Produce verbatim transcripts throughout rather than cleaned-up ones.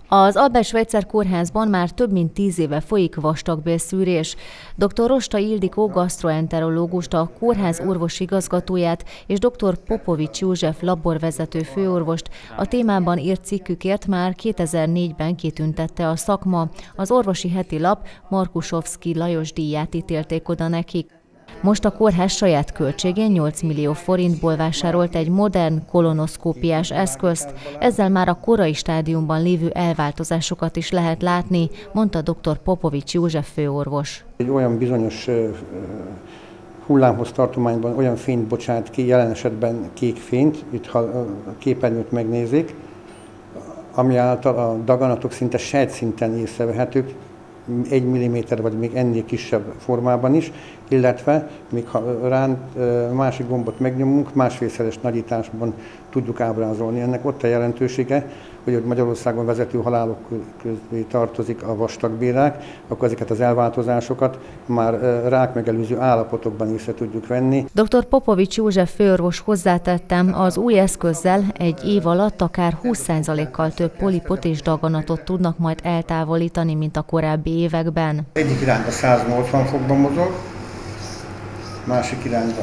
Az Albert Schweitzer kórházban már több mint tíz éve folyik vastagbélszűrés. doktor Rosta Ildikó gasztroenterológust, a kórház orvosigazgatóját és doktor Popovics József laborvezető főorvost a témában írt cikkükért már kétezer-négyben kitüntette a szakma. Az Orvosi Heti Lap Markusovszky Lajos díját ítélték oda nekik. Most a kórház saját költségén nyolc millió forintból vásárolt egy modern kolonoszkópiás eszközt, ezzel már a korai stádiumban lévő elváltozásokat is lehet látni, mondta doktor Popovics József főorvos. Egy olyan bizonyos hullámhoz tartományban olyan fényt bocsát ki, jelen esetben kék fényt, itt ha a képernyőt megnézik, ami által a daganatok szinte sejtszinten észrevehetők, egy milliméter vagy még ennél kisebb formában is, illetve még ha rá másik gombot megnyomunk, másfélszeres nagyításban tudjuk ábrázolni. Ennek ott a jelentősége, hogy Magyarországon vezető halálok közé tartozik a vastagbélrák, akkor ezeket az elváltozásokat már rákmegelőző állapotokban észre tudjuk venni. doktor Popovics József főorvos hozzátettem, az új eszközzel egy év alatt akár húsz százalékkal több polipot és daganatot tudnak majd eltávolítani, mint a korábbi években. Egyik irányba száznyolcvan fokban mozog, másik irányban.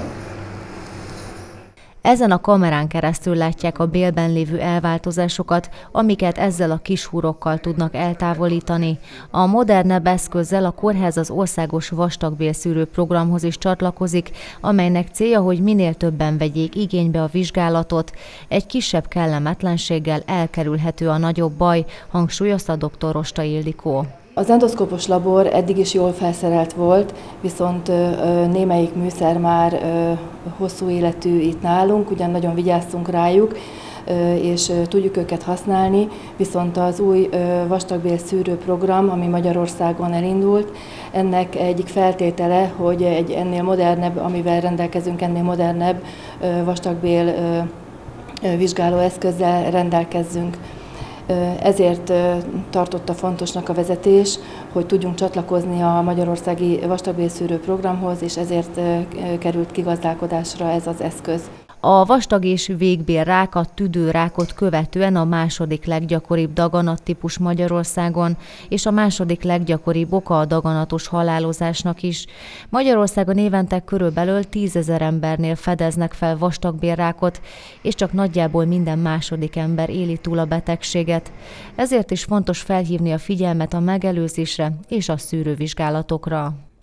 Ezen a kamerán keresztül látják a bélben lévő elváltozásokat, amiket ezzel a kis húrokkal tudnak eltávolítani. A modernebb eszközzel a kórház az országos vastagbélszűrő programhoz is csatlakozik, amelynek célja, hogy minél többen vegyék igénybe a vizsgálatot. Egy kisebb kellemetlenséggel elkerülhető a nagyobb baj, hangsúlyozta doktor Rosta Ildikó. Az endoszkópos labor eddig is jól felszerelt volt, viszont némelyik műszer már hosszú életű itt nálunk, ugyan nagyon vigyáztunk rájuk, és tudjuk őket használni, viszont az új vastagbélszűrő program, ami Magyarországon elindult, ennek egyik feltétele, hogy egy ennél modernebb, amivel rendelkezünk, ennél modernebb vastagbél vizsgáló eszközzel rendelkezzünk. Ezért tartotta fontosnak a vezetés, hogy tudjunk csatlakozni a magyarországi vastagbélszűrő programhoz, és ezért került kigazdálkodásra ez az eszköz. A vastag és végbélrák a tüdőrákot követően a második leggyakoribb daganattípus Magyarországon, és a második leggyakoribb oka a daganatos halálozásnak is. Magyarországon évente körülbelül tízezer embernél fedeznek fel vastagbélrákot, és csak nagyjából minden második ember éli túl a betegséget. Ezért is fontos felhívni a figyelmet a megelőzésre és a szűrővizsgálatokra.